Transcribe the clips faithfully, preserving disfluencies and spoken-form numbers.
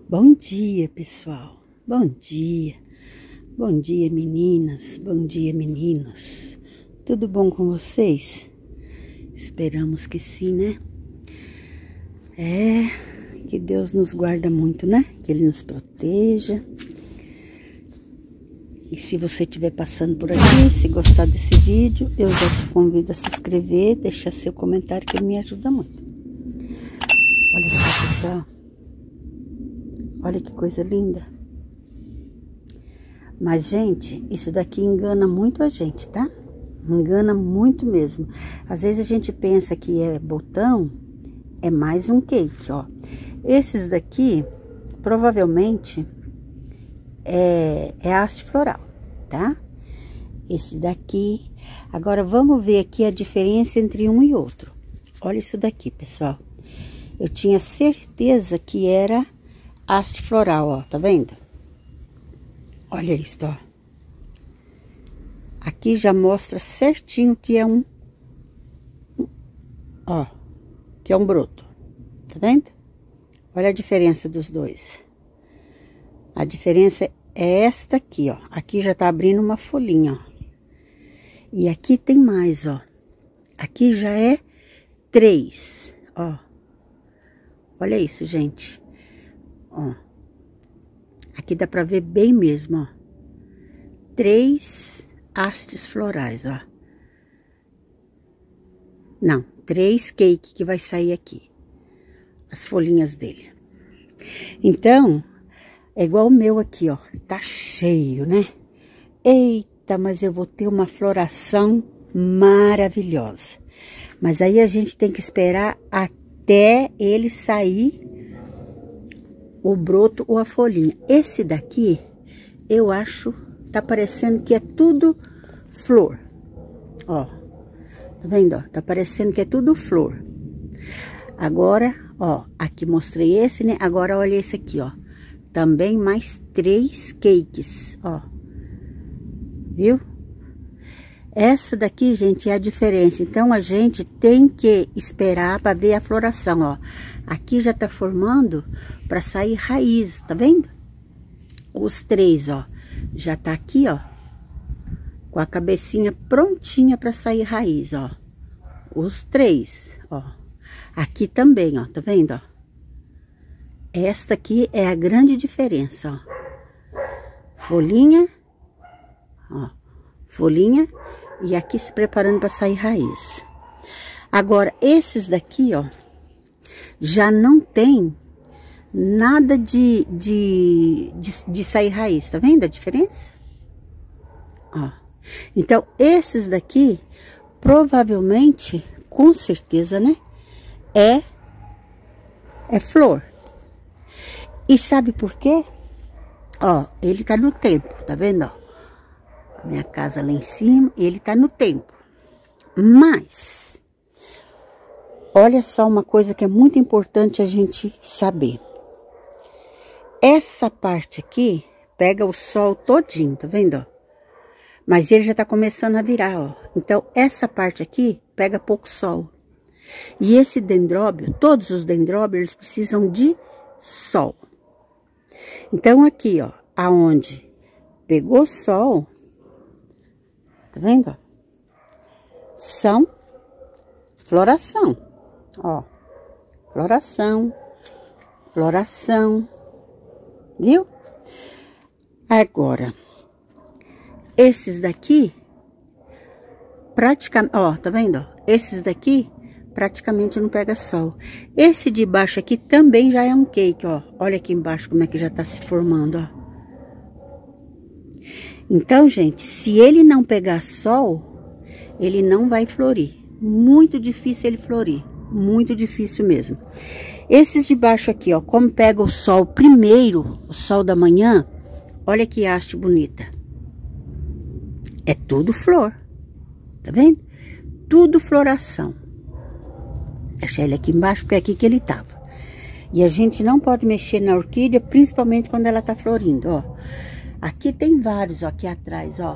Bom dia, pessoal. Bom dia. Bom dia, meninas. Bom dia, meninos. Tudo bom com vocês? Esperamos que sim, né? É, que Deus nos guarda muito, né? Que Ele nos proteja. E se você estiver passando por aqui, se gostar desse vídeo, eu já te convido a se inscrever, deixar seu comentário que me ajuda muito. Olha só, pessoal. Olha que coisa linda. Mas, gente, isso daqui engana muito a gente, tá? Engana muito mesmo. Às vezes a gente pensa que é botão, é mais um cake, ó. Esses daqui, provavelmente, é, é haste floral, tá? Esse daqui. Agora, vamos ver aqui a diferença entre um e outro. Olha isso daqui, pessoal. Eu tinha certeza que era haste floral, ó, tá vendo? Olha isso, ó. Aqui já mostra certinho que é um, ó, que é um broto, tá vendo? Olha a diferença dos dois. A diferença é esta aqui, ó. Aqui já tá abrindo uma folhinha, ó. E aqui tem mais, ó. Aqui já é três, ó. Olha isso, gente. Ó, aqui dá pra ver bem mesmo, ó. Três hastes florais, ó. Não, três cake que vai sair aqui. As folhinhas dele. Então, é igual o meu aqui, ó. Tá cheio, né? Eita, mas eu vou ter uma floração maravilhosa. Mas aí a gente tem que esperar até ele sair o broto ou a folhinha. Esse daqui, eu acho, tá parecendo que é tudo flor. Ó, tá vendo, ó? Tá parecendo que é tudo flor. Agora, ó, aqui mostrei esse, né? Agora, olha esse aqui, ó. Também mais três cakes, ó. Viu? Essa daqui, gente, é a diferença. Então, a gente tem que esperar para ver a floração, ó. Aqui já tá formando para sair raiz, tá vendo? Os três, ó. Já tá aqui, ó. Com a cabecinha prontinha para sair raiz, ó. Os três, ó. Aqui também, ó. Tá vendo, ó? Esta aqui é a grande diferença, ó. Folhinha, ó. Folhinha. E aqui se preparando para sair raiz. Agora, esses daqui, ó, já não tem nada de, de, de, de sair raiz. Tá vendo a diferença? Ó. Então, esses daqui, provavelmente, com certeza, né? É, é flor. E sabe por quê? Ó, ele tá no tempo, tá vendo, ó? Minha casa lá em cima, ele tá no tempo. Mas, olha só uma coisa que é muito importante a gente saber. Essa parte aqui pega o sol todinho, tá vendo, ó? Mas ele já tá começando a virar, ó. Então, essa parte aqui pega pouco sol. E esse dendróbio, todos os dendróbios, eles precisam de sol. Então, aqui, ó, aonde pegou sol, tá vendo? São floração, ó, floração, floração, viu? Agora, esses daqui, praticamente, ó, tá vendo? Esses daqui, praticamente não pega sol. Esse de baixo aqui também já é um cake, ó. Olha aqui embaixo como é que já tá se formando, ó. Então, gente, se ele não pegar sol, ele não vai florir. Muito difícil ele florir. Muito difícil mesmo. Esses de baixo aqui, ó, como pega o sol primeiro, o sol da manhã, olha que haste bonita. É tudo flor. Tá vendo? Tudo floração. Deixa ele aqui embaixo, porque é aqui que ele tava. E a gente não pode mexer na orquídea, principalmente quando ela tá florindo, ó. Aqui tem vários, ó, aqui atrás, ó.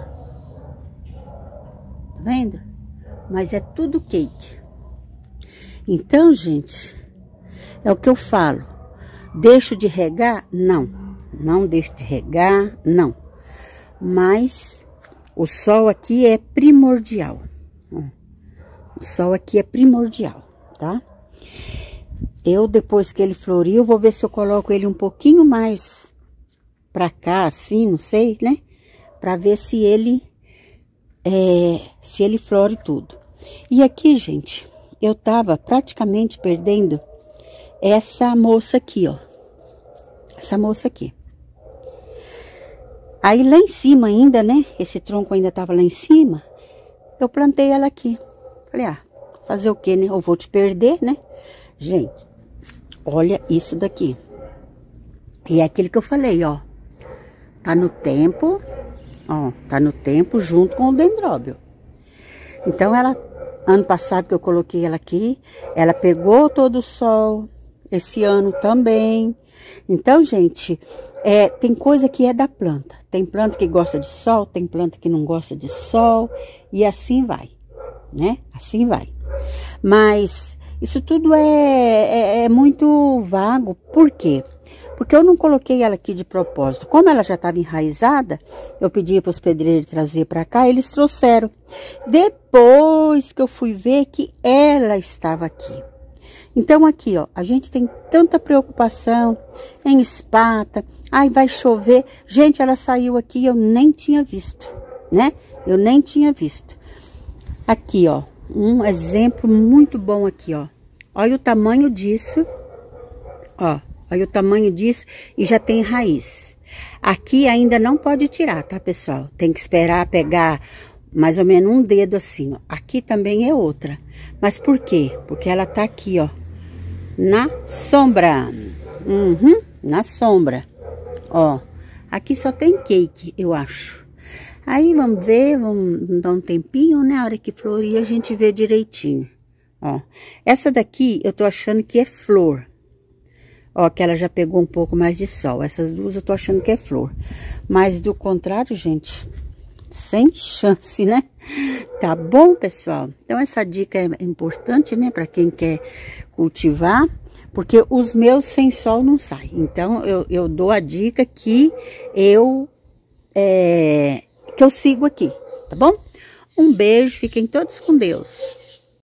Tá vendo? Mas é tudo cake. Então, gente, é o que eu falo. Deixo de regar? Não. Não deixo de regar, não. Mas o sol aqui é primordial. O sol aqui é primordial, tá? Eu, depois que ele florir, vou ver se eu coloco ele um pouquinho mais pra cá, assim, não sei, né? Pra ver se ele, é, se ele flore tudo. E aqui, gente, eu tava praticamente perdendo essa moça aqui, ó. Essa moça aqui. Aí, lá em cima ainda, né? Esse tronco ainda tava lá em cima. Eu plantei ela aqui. Falei, ah, fazer o quê, né? Eu vou te perder, né? Gente, olha isso daqui. E é aquilo que eu falei, ó. Tá no tempo, ó. Tá no tempo junto com o dendróbio. Então, ela, ano passado que eu coloquei ela aqui, ela pegou todo o sol. Esse ano também. Então, gente, é, tem coisa que é da planta. Tem planta que gosta de sol, tem planta que não gosta de sol. E assim vai, né? Assim vai. Mas isso tudo é, é, é muito vago. Por quê? Porque eu não coloquei ela aqui de propósito. Como ela já estava enraizada, eu pedi para os pedreiros trazer para cá, eles trouxeram. Depois que eu fui ver que ela estava aqui. Então, aqui, ó, a gente tem tanta preocupação em espata. Ai, vai chover. Gente, ela saiu aqui e eu nem tinha visto, né? Eu nem tinha visto. Aqui, ó, um exemplo muito bom aqui, ó. Olha o tamanho disso, ó. Olha o tamanho disso e já tem raiz. Aqui ainda não pode tirar, tá, pessoal? Tem que esperar pegar mais ou menos um dedo assim, ó. Aqui também é outra. Mas por quê? Porque ela tá aqui, ó. Na sombra. Uhum, na sombra. Ó, aqui só tem cake, eu acho. Aí, vamos ver, vamos dar um tempinho, né? A hora que florir, a gente vê direitinho. Ó, essa daqui, eu tô achando que é flor. Ó, que ela já pegou um pouco mais de sol. Essas duas eu tô achando que é flor. Mas, do contrário, gente, sem chance, né? Tá bom, pessoal? Então, essa dica é importante, né? Pra quem quer cultivar, porque os meus sem sol não saem. Então, eu, eu dou a dica que eu, é, que eu sigo aqui, tá bom? Um beijo, fiquem todos com Deus.